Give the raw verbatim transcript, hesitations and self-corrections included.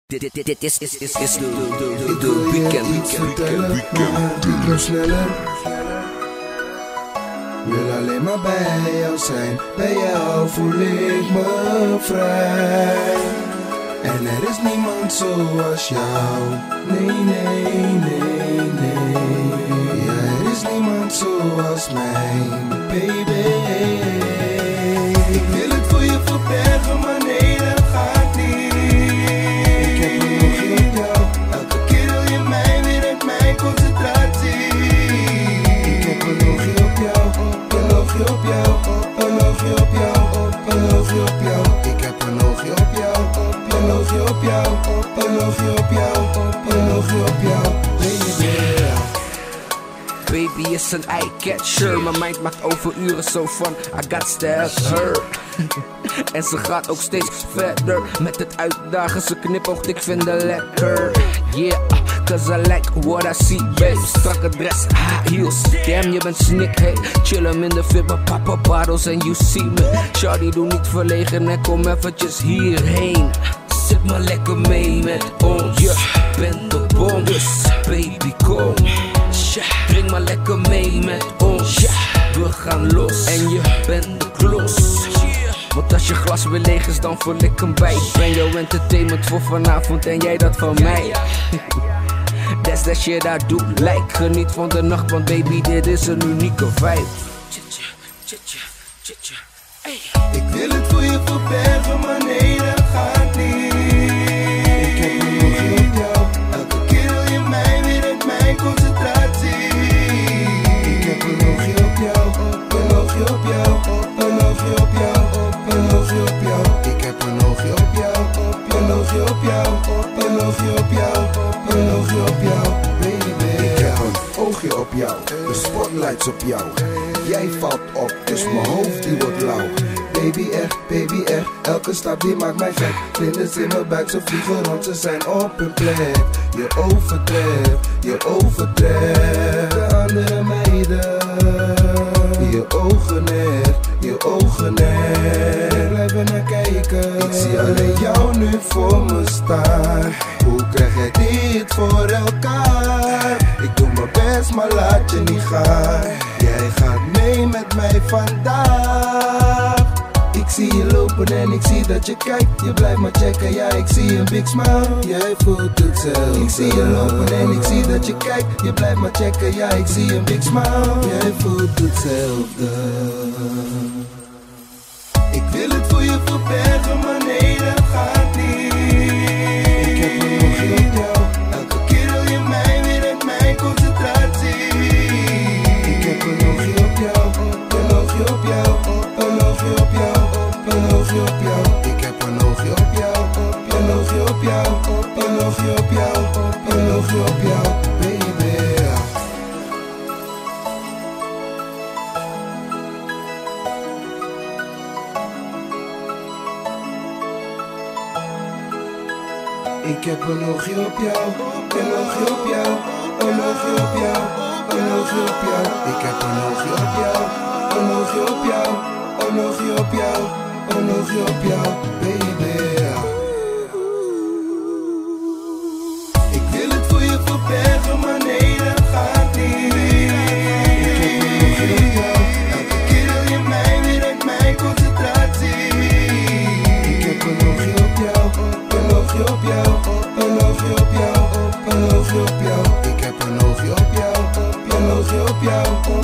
Dit, dit, dit, dit is, is, is, is de, de, de, de weekend, weekend, weekend. Ik loop sneller. Wil alleen maar bij jou zijn. Bij jou voel ik me vrij. En er is niemand zoals jou. Nee, nee, nee, nee. Ja, er is niemand zoals mijn baby. Ik wil het voor je verbergen, maar nee, dat gaat niet. Ik heb een oogje op jou. Elke keer wil je mij weer uit mijn concentratie. Ik heb een oogje op jou. Een oogje op jou. Een oogje op jou. Een oogje op jou. Ik heb een oogje op jou. Een oogje op jou. Een oogje op jou. Een oogje op jou. Baby. Baby is een eye-catcher. Mijn mind maakt overuren zo van I got to have her. En ze gaat ook steeds verder met het uitdagen. Ze knipoogt, ik vind het lekker. Yeah, cause I like what I see, babe. Strakke dress, high heels. Damn, je bent snik, hey. Chillem in de fit, maar papa bottles and you see me. Shawty, doe niet verlegen en kom eventjes hierheen. Zit maar lekker mee met ons. Je bent de bom, dus baby kom. Drink maar lekker mee met ons. We gaan los en je bent de klos. Want als je glas weer leeg is, dan vul ik hem bij. Ik ben jouw entertainment voor vanavond en jij dat van mij. That's that shit I do like. Geniet van de nacht, want baby, dit is een unieke vibe. Ik wil het voor je verbergen, maar nee, dat gaat niet. Ik heb een oogje op jou. Elke keer wil je mij weer uit mijn concentratie. Ik heb een oogje op jou. Een oogje op jou. Een oogje op jou. Een oogje op jou. Ik heb een oogje op jou. Een oogje op jou. Een oogje op jou. Een oogje op jou. Baby. Ik heb een oogje op jou. De spotlights op jou. Jij valt op, dus mijn hoofd die wordt lauw. Baby echt, baby echt, elke stap die maakt mij gek. Vlinders in mijn buik, ze vliegen rond, ze zijn op hun plek. Je overtreft, je overtreft de andere meiden. Je ogen echt, je ogen echt. Blijf er naar kijken, ik zie alleen jou nu voor me staan. Hoe krijg jij dit voor elkaar? Ik doe mijn best, maar laat je niet gaan. Jij gaat mee met mij vandaag. Ik zie je lopen en ik zie dat je kijkt. Je blijft maar checken, ja ik zie een big smile. Jij voelt het zelf. Ik zie je lopen en ik zie dat je kijkt. Je blijft maar checken, ja ik zie een big smile. Jij voelt hetzelfde. Ik wil het voor je verbergen, maar nee dat gaat niet. Ik heb een oogje op jou. Elke keer wil je mij weer uit mijn concentratie. Ik heb een oogje op jou. Een oogje op jou. Een oogje op jou. Een oogje op jou, ik heb een oogje op jou. Een oogje op jou, een oogje op jou. Een oogje op jou, baby. Ik heb een oogje op jou, een oogje op jou. Een oogje op jou, een oogje op jou. Ik heb een oogje op jou, een oogje op jou. Een oogje op jou. Een oogje op jou, baby. Ik wil het voor je verbergen, maar nee, dat gaat niet. Ik heb een oogje op jou. Elke keer wil je mij weer uit mijn concentratie. Ik heb een oogje op jou. Een oogje op jou. Een oogje op jou. Een oogje op jou. Ik heb een oogje op jou. Een oogje op jou.